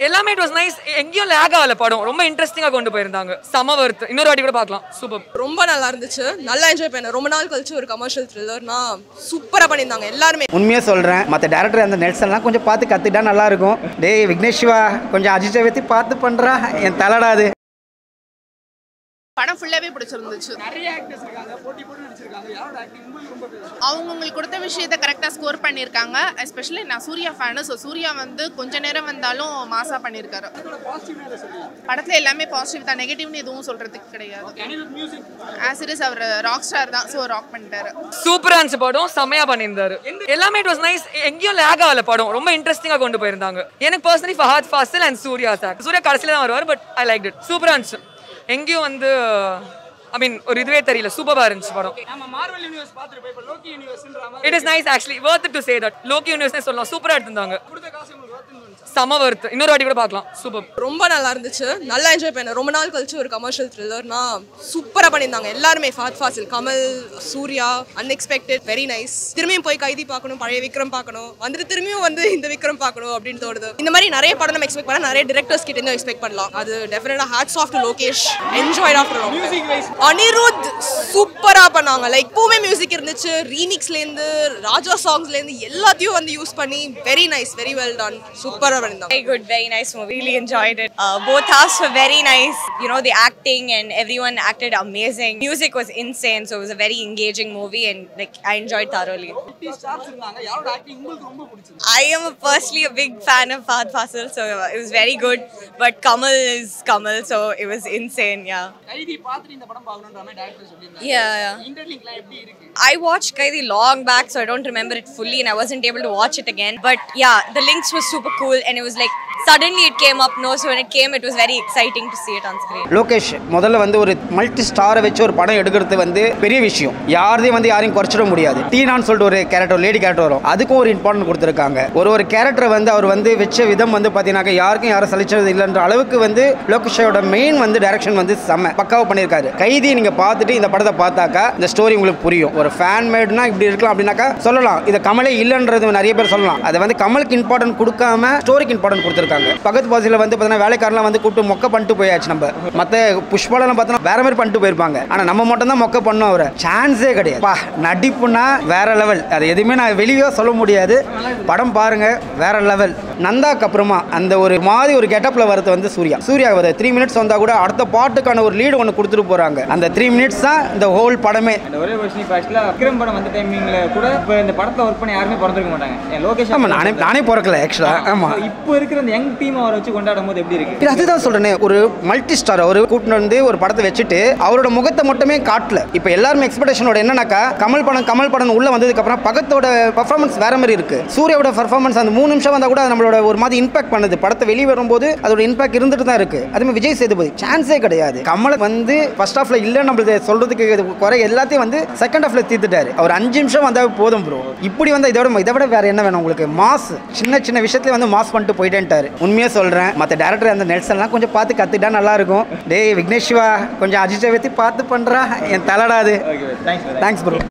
எல்லாமே it was nice. எங்கேயும் லேக் ஆகல படம். ரொம்ப இன்ட்ரெஸ்டிங்கா கொண்டு போயிருந்தாங்க. சம வர்த். இன்னொரு வாட்டி கூட பார்க்கலாம். சூப்பர். ரொம்ப நல்லா இருந்துச்சு. நல்லா என்ஜாய் பண்ணேன். ரொம்ப நாள் கழிச்சு ஒரு கமர்ஷியல் த்ரில்லர்னா சூப்பரா பண்ணியிருந்தாங்க எல்லாருமே. உண்மையாக சொல்கிறேன், மற்ற டேரக்டர் அந்த நெல்சன்லாம் கொஞ்சம் பார்த்து கற்றுக்கிட்டா நல்லா இருக்கும். டேய் விக்னேஷ்வா கொஞ்சம் அஜித்தை வச்சு பார்த்து பண்ணுறா, என் தலைடாது. படம் ஃபுல்லாவே பிடிச்சிருந்துச்சு. நிறைய ஆக்டர்ஸ் இருக்காங்க, போட்டி போட்டு நடிச்சிருக்காங்க. யாரோட ஆக்டிங் உங்களுக்கு ரொம்ப பிடிச்சது? அவங்களுக்கு கொடுத்த விஷயத்தை கரெக்டாக ஸ்கோர் பண்ணியிருக்காங்க. எஸ்பெஷலி நான் சூர்யா ஃபேனு. ஸோ சூர்யா வந்து கொஞ்ச நேரம் வந்தாலும் மாசா பண்ணியிருக்காரு. படத்தில் எல்லாமே பாசிட்டிவ் தான், நெகட்டிவ்னு எதுவும் சொல்றதுக்கு கிடையாது. As it is our rock star தான், ஸோ ராக் பண்ணிட்டாரு. சூப்பரா இருந்துச்சு படம். செமையா பண்ணியிருந்தாரு. எல்லாமே இட் வாஸ் நைஸ். எங்கேயும் லேக் ஆகல படம். ரொம்ப இன்ட்ரெஸ்டிங்கா கொண்டு போயிருந்தாங்க. எனக்கு personally Fahadh Faasil and Suriya sir. Suriya கடைசியில தான் வருவார், பட் ஐ லைக் இட். சூப்பரா இருந்துச்சு. எங்கேயும் வந்து ஐ மீன் ஒரு இதுவே தெரியல. சூப்பரா இருந்துச்சு படம். It is nice actually. Worth to say that. Loki யூனிவர்ஸ்னே சொல்லலாம். சூப்பரா எடுத்திருந்தாங்க. சம வர்த். இன்னொரு வாட்டி கூட பார்க்கலாம். சூப்பர். ரொம்ப நல்லா இருந்துச்சு. நல்லா என்ஜாய் பண்ணேன். ரொம்ப நாள் கழிச்சு ஒரு கமர்ஷியல் த்ரில்லர்னா சூப்பரா பண்ணியிருந்தாங்க எல்லாருமே. Fahadh Faasil, Kamal, Suriya, unexpected, very nice. திரும்பியும் போய் கைதி பார்க்கணும், பழைய விக்ரம் பார்க்கணும், வந்துட்டு திரும்பியும் வந்து இந்த விக்ரம் பார்க்கணும் அப்படின்னு தோணுது. இந்த மாதிரி நிறைய படம் நம்ம எக்ஸ்பெக்ட் பண்ணலாம். நிறைய டிரெக்டர்ஸ் கிட்ட இருந்து எக்ஸ்பெக்ட் பண்ணலாம். அது டெஃபினட்டா hats off to Lokesh. Enjoy after Anirudh சூப்பரா பண்ணாங்க. லைக் எப்பவுமே மியூசிக் இருந்துச்சு. ரீமிக்ஸ்ல இருந்து ராஜா சாங்ஸ்ல இருந்து எல்லாத்தையும் வந்து யூஸ் பண்ணி very nice, very well done. சூப்பரா Very good, very nice movie. Really enjoyed it. Both halves were very nice. You know, the acting and everyone acted amazing. Music was insane, so it was a very engaging movie and like I enjoyed thoroughly. I am personally a big fan of Fahad Fasil, so it was very good. But Kamal is Kamal, so it was insane. Yeah. Yeah. I watched Kaidi long back, so I don't remember it fully, and I wasn't able to watch it again. But yeah, the links was super cool, and it was like suddenly it came up. So when it came, it was very exciting to see it on screen. Lokesh முதல்ல வந்து ஒரு multi ஸ்டாரை வச்சு ஒரு படம் எடுக்கிறது வந்து பெரிய விஷயம். யாரையும் வந்து யாரையும் குறைச்சிட முடியாது. டீனான்னு சொல்லிட்டு ஒரு கேரக்டர், லேடி கேரக்டர் வரும். அதுக்கும் ஒரு இம்பார்ட்டன்ட் கொடுத்துருக்காங்க. ஒரு கேரக்டரை வந்து அவர் வந்து வச்ச விதம் வந்து பார்த்தீங்கன்னா யாருக்கும் யாரும் சலிச்சது இல்லைன்ற அளவுக்கு வந்து லோகேஷோட மெயின் வந்து டைரக்ஷன் வந்து செம்ம பக்காவாக பண்ணியிருக்காரு. கைதி நீங்கள் பார்த்துட்டு இந்த படத்தை பார்த்தாக்கா இந்த ஸ்டோரி உங்களுக்கு புரியும். ஒரு ஃபேன் மேட்னா இப்படி இருக்கலாம் அப்படின்னாக்கா சொல்லலாம். இது கமலே இல்லைன்றது நிறைய பேர் சொல்லலாம். அதை வந்து கமலுக்கு இம்பார்ட்டன்ட் கொடுக்காம ஸ்டோரிக்கு இம்பார்ட்டன்ட் கொடுத்துருக்காங்க. பக்கத்து பாசியில் வந்து பார்த்தீங்கன்னா வேலைக்காரெலாம் வந்து கூப்பிட்டு மொக்க பண்ணிட்டு போயாச்சு. நம்ம மற்ற புஷ்பாலெல்லாம் பார்த்தோன்னா வேற மாதிரி பண்ணிட்டு போயிருப்பாங்க. ஆனால் நம்ம மட்டும் தான் மொக்க பண்ணோம். அவரை சான்ஸே கிடையாது. நடிப்புனா வேற லெவல். அது எதுவுமே நான் வெளியே சொல்ல முடியாது. படம் பாருங்க, வேற லெவல். நந்தாக்கு அப்புறமா அந்த ஒரு மாதிரி ஒரு கெட்டப்ல வரது வந்து சூர்யா வர 3 மினிட்ஸ் வந்தா கூட அடுத்த பாட்டுக்கான ஒரு லீடு ஒன்று கொடுத்துட்டு போறாங்க. அந்த 3 மினிட்ஸ் தான் இந்த ஹோல் படமே. ஒரே விஷயம் இப்போ ஆக்சுவலாக விக்ரம் படம் வந்த டைமிங்ல கூட இப்போ இந்த படத்தில் ஒர்க் பண்ணி யாருமே பிறந்திருக்க மாட்டாங்க. லோகேஷ் ஆமாம், நானே பிறக்கல ஆக்சுவலாக. ஆமாம், இப்போ இருக்கிற அந்த யங் டீம் அவரை வச்சு கொண்டாடும் போது எப்படி இருக்கு? அதுதான் சொல்றேன். ஒரு மல்டி ஸ்டார் அவர் கூட்டிட்டு வந்து ஒரு படத்தை வச்சுட்டு அவரோட முகத்தை மட்டுமே காட்டல. இப்போ எல்லாருமே எக்ஸ்பெக்டேஷனோட என்னன்னாக்கா கமல் படம் உள்ள வந்ததுக்கு அப்புறம் பக்கத்தோட பர்ஃபார்மன்ஸ் வேற மாதிரி இருக்கு. சூர்யாவோட பர்ஃபார்மன்ஸ் அந்த 3 நிமிஷம் வந்தா கூட நம்மளோட ஒரு மாதிரி இம்பாக்ட் பண்ணுது. படத்தை வெளியே வரும்போது அதோட இம்பாக்ட் இருந்துட்டு தான் இருக்கு. அதுமே விஜய் சேதுபதி சான்ஸே கிடையாது. கமல் வந்து ஃபர்ஸ்ட் ஹாஃப்ல இல்ல நம்மளுக்கு சொல்றதுக்கு குறை எல்லாத்தையும் வந்து செகண்ட் ஹாஃப்ல தீர்த்துட்டாரு. அவர் 5 நிமிஷம் வந்தா போதும் ப்ரோ. இப்படி வந்து இதை விட வேற என்ன வேணும் உங்களுக்கு? மாஸ் சின்ன விஷயத்துல வந்து மாஸ் பண்ணிட்டு போயிட்டேன்ட்டாரு. உண்மையா சொல்றேன், மற்ற டேரக்டர் அந்த நெல்சன்லாம் கொஞ்சம் பார்த்து கத்துக்கிட்டா நல்லா இருக்கும். டேய் விக்னேஷ்வா கொஞ்சம் அஜித்தை வச்சு பார்த்து பண்றா, என் தலைடாது. Thanks bro.